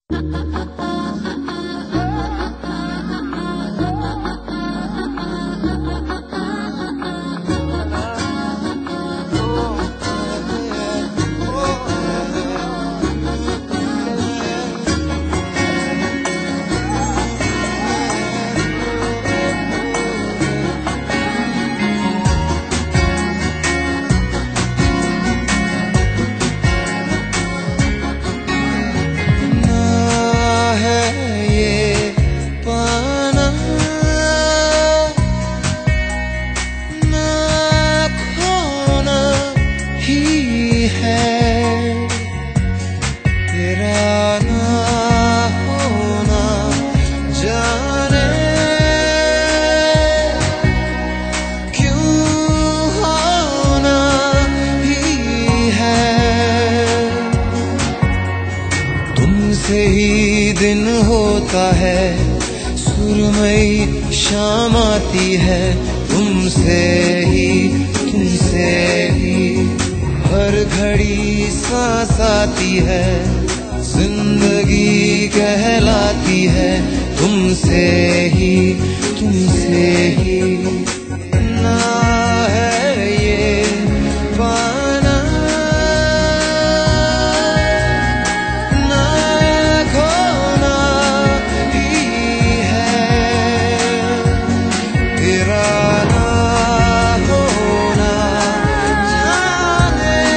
तुमसे ही दिन होता है, सुरमई शाम आती है, तुमसे ही हर घड़ी सांस आती है, जिंदगी कहलाती है, तुमसे ही ना है ये पाना ना खोना ही है, तेरा ना होना जाने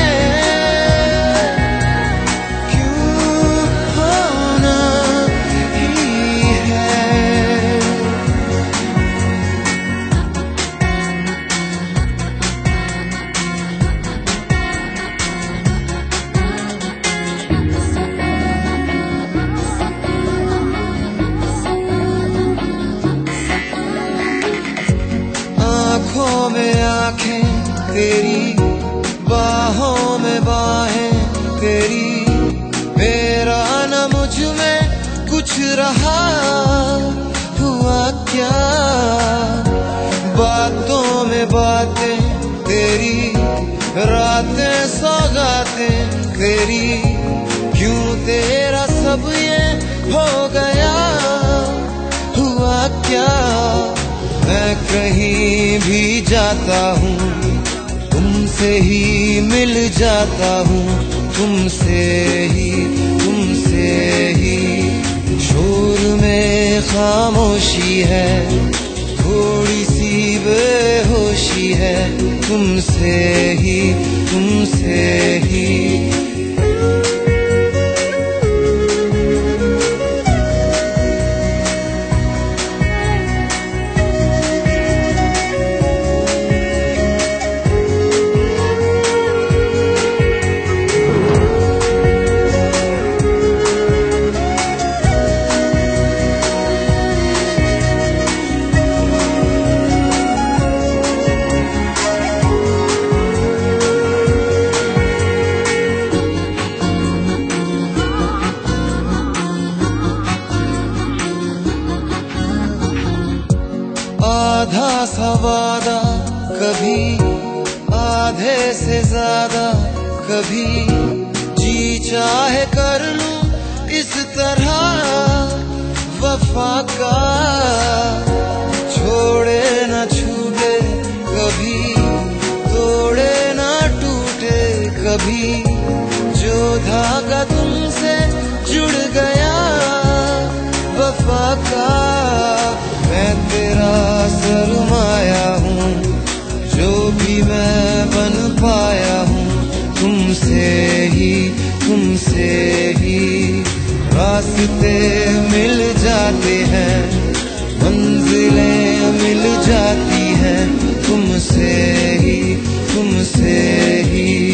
क्यों होना ही है। आँखों में आँखें तेरी, बाहों में बाहें तेरी, मेरा न मुझ में कुछ रहा हुआ क्या, बातों में बातें तेरी, रातें सौगातें तेरी, क्यों तेरा सब ये हो गया हुआ क्या। मैं कहीं भी जाता हूँ, तुमसे ही मिल जाता हूँ, तुमसे ही शोर में खामोशी है, थोड़ी सी बेहोशी है, तुमसे ही आधा सा वादा कभी आधे से ज्यादा, कभी जी चाहे कर लूं इस तरह वफा का, छोड़े न छूटे कभी, तोड़े न टूटे कभी, जो धागा तुमसे जुड़ गया वफा का, मैं तेरा सरमाया हूँ, जो भी मैं बन पाया हूँ, तुमसे ही रास्ते मिल जाते हैं, मंजिलें मिल जाती हैं, तुमसे ही